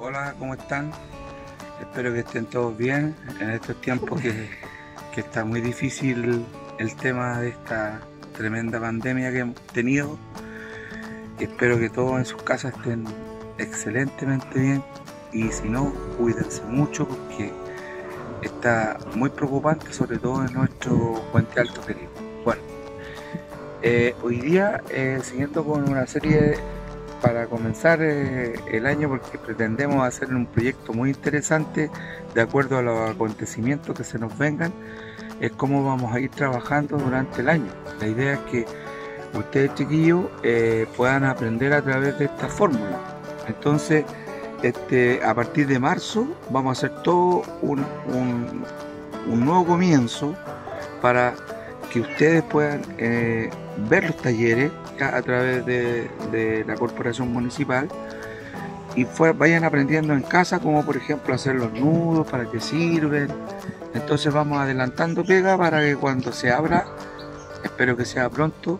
Hola, ¿cómo están? Espero que estén todos bien en estos tiempos que está muy difícil el tema de esta tremenda pandemia que hemos tenido. Espero que todos en sus casas estén excelentemente bien y si no, cuídense mucho porque está muy preocupante, sobre todo en nuestro Puente Alto querido. Bueno, hoy día siguiendo con una serie para comenzar el año, porque pretendemos hacer un proyecto muy interesante de acuerdo a los acontecimientos que se nos vengan, es cómo vamos a ir trabajando durante el año. La idea es que ustedes, chiquillos, puedan aprender a través de esta fórmula. Entonces, a partir de marzo vamos a hacer todo un nuevo comienzo para que ustedes puedan ver los talleres a través de la corporación municipal y vayan aprendiendo en casa, como por ejemplo hacer los nudos, para qué sirven. Entonces vamos adelantando pega para que cuando se abra, espero que sea pronto,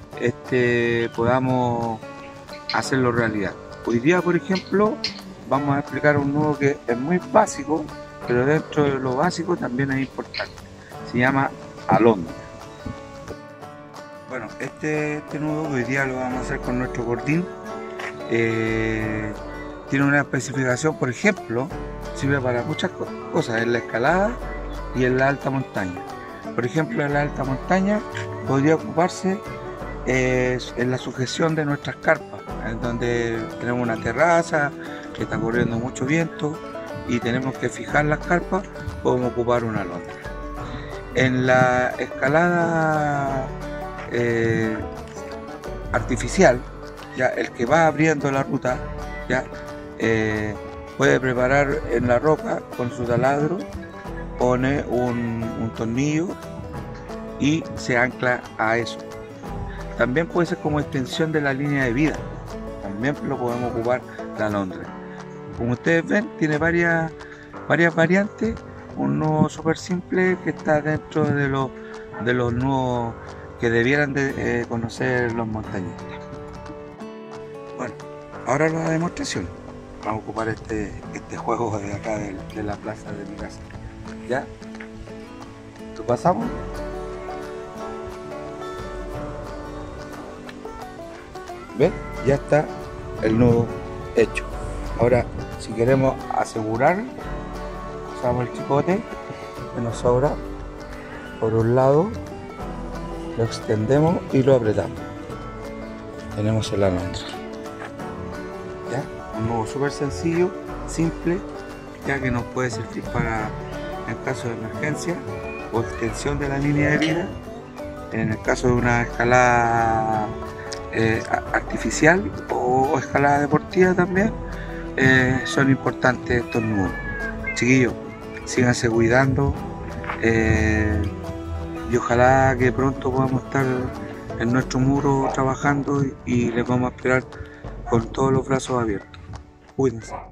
podamos hacerlo realidad. Hoy día, por ejemplo, vamos a explicar un nudo que es muy básico, pero dentro de lo básico también es importante. Se llama alondra. Bueno, este nudo hoy día lo vamos a hacer con nuestro cordín. Tiene una especificación, por ejemplo, sirve para muchas cosas, en la escalada y en la alta montaña. Por ejemplo, en la alta montaña podría ocuparse en la sujeción de nuestras carpas, en donde tenemos una terraza que está corriendo mucho viento y tenemos que fijar las carpas, podemos ocupar una alondra. En la escalada artificial, ya el que va abriendo la ruta, ya puede preparar en la roca con su taladro, pone un tornillo y se ancla a eso. También puede ser como extensión de la línea de vida, también lo podemos ocupar la alondra. Como ustedes ven, tiene varias variantes. Un nudo súper simple que está dentro de los nudos que debieran de conocer los montañistas. Bueno, ahora la demostración. Vamos a ocupar este juego de acá de la plaza de mi casa. ¿Ya? ¿Lo pasamos? ¿Ven? Ya está el nudo hecho. Ahora, si queremos asegurar, usamos el chicote que nos sobra por un lado, lo extendemos y lo apretamos. Tenemos el alondra. ¿Ya? Un nudo súper sencillo, simple, ya que nos puede servir para en caso de emergencia o extensión de la línea de vida. En el caso de una escalada artificial o escalada deportiva también, son importantes estos nudos. Chiquillos, síganse cuidando. Y ojalá que pronto podamos estar en nuestro muro trabajando y les vamos a esperar con todos los brazos abiertos. Cuídense.